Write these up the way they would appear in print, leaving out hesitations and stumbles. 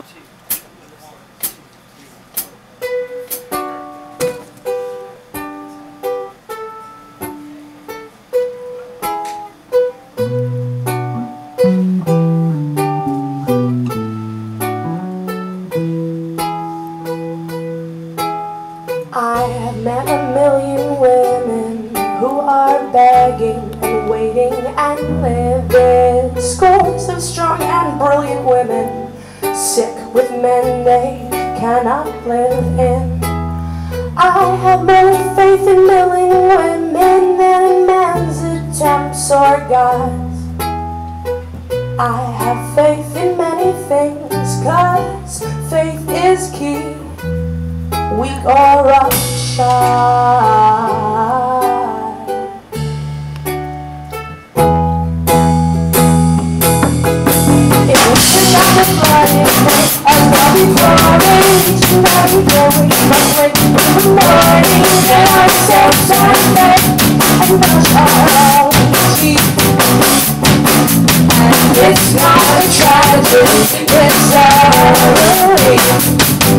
I have met a million women who are begging and waiting and living. Scores of strong and brilliant women, sick with men they cannot live in. I have more faith in milling women than in man's attempts or gods. I have faith in many things, 'cause faith is key. Weak or upshot, it was not a blind faith, as well before each and every day we must wake in the morning, get ourselves on faith, and brush our teeth. And it's not a tragedy, it's a relief.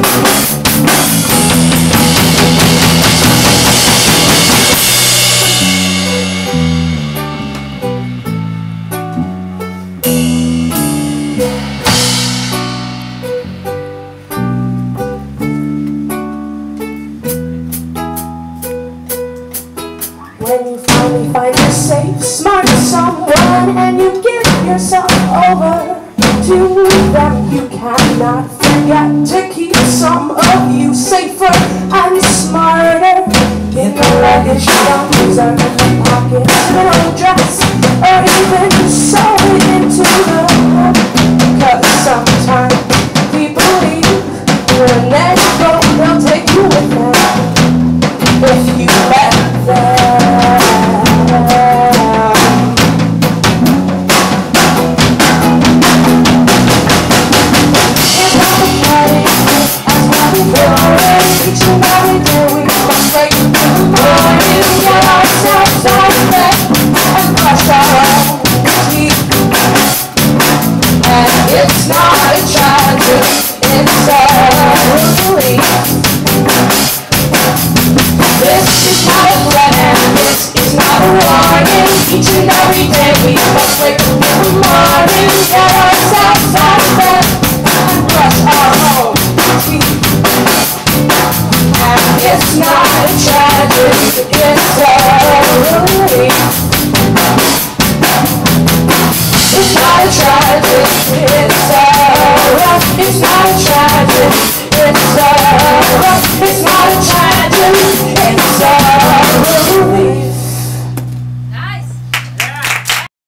When you finally find a safe, smart someone, and you give yourself over to them, you cannot forget to keep some of you safer and smarter in the luggage dumps or in the pockets of an old dress, or even sew it into the hook. 'Cause sometimes people leave, when they go, they'll take you with them if you let them. Each and every day we must wake in the morning, get ourselves out of bed and brush our teeth. And it's not a tragedy, it's a relief. This is not a plan, this is not a warning. Each and every day we must wake in the morning, get ourselves